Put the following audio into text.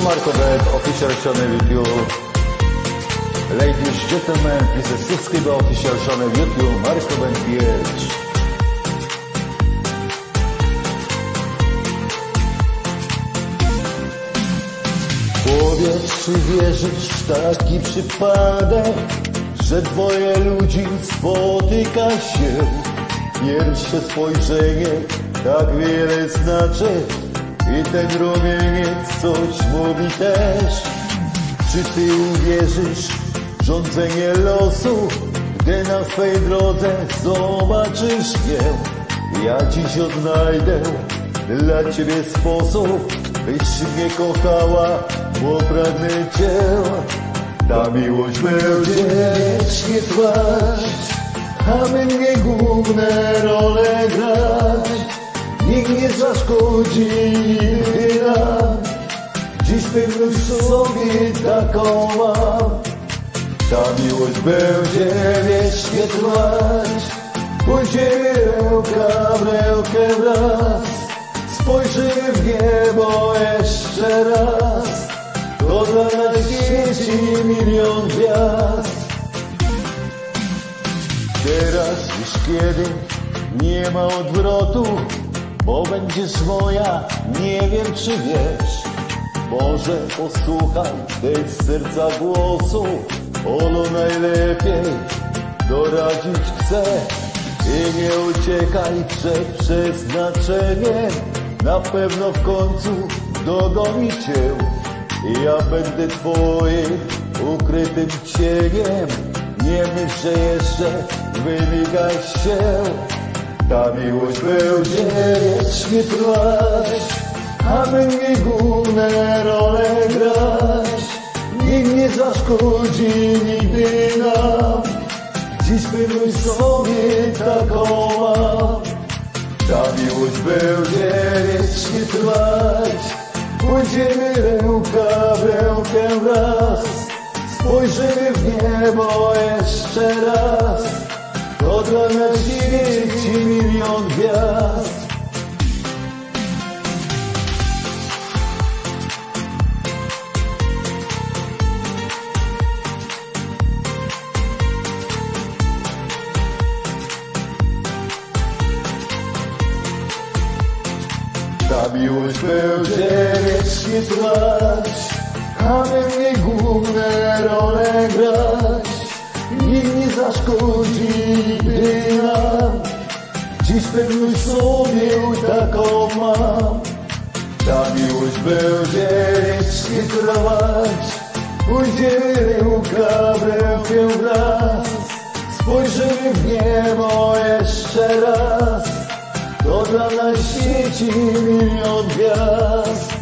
Marco Band, official channel YouTube. Ladies, gentlemen, please subscribe official channel YouTube Marco Band PH. Powiedz, czy wierzysz w taki przypadek, że dwoje ludzi spotyka się? Pierwsze spojrzenie tak wiele znaczy i ten rumieniec coś mówi też. Czy ty uwierzysz w rządzenie losu, gdy na swej drodze zobaczysz mnie? Ja dziś odnajdę dla ciebie sposób, byś mnie kochała, bo pragnę cię. Ta miłość będzie wiecznie trwać, a my nie główne role grać. Nikt nie zaszkodzi nigdy nam. Dziś pewność sobie taką mam. Ta miłość będzie wiecznie trwać. Pójdziemy ręka w rękę wraz. Spojrzymy w niebo jeszcze raz. To dla nas świeci milion gwiazd. Teraz już kiedy nie ma odwrotu, bo będziesz moja, nie wiem czy wiesz. Może posłuchaj tej z serca głosu, ono najlepiej doradzić chce. I nie uciekaj przed przeznaczeniem, na pewno w końcu dogoni cię. Ja będę twoim ukrytym cieniem, nie myśl, że jeszcze wymigasz się. Ta miłość będzie wiecznie trwać, a my nie główne role grać. Nikt nie zaszkodzi nigdy nam. Dziś pewność sobie taką mam. Ta miłość będzie wiecznie trwać. Pójdziemy ręka w rękę wraz. Spojrzymy w niebo jeszcze raz. To dla nas świeci milion gwiazd. Ta miłość będzie wiecznie trwać, a my nie główne role grać. Nikt nie zaszkodzi nigdy nam. Dziś pewność sobie taką mam. Ta miłość będzie wiecznie trwać. Pójdziemy ręka w rękę wraz. Spojrzymy w niebo jeszcze raz. To dla nas świeci milion gwiazd.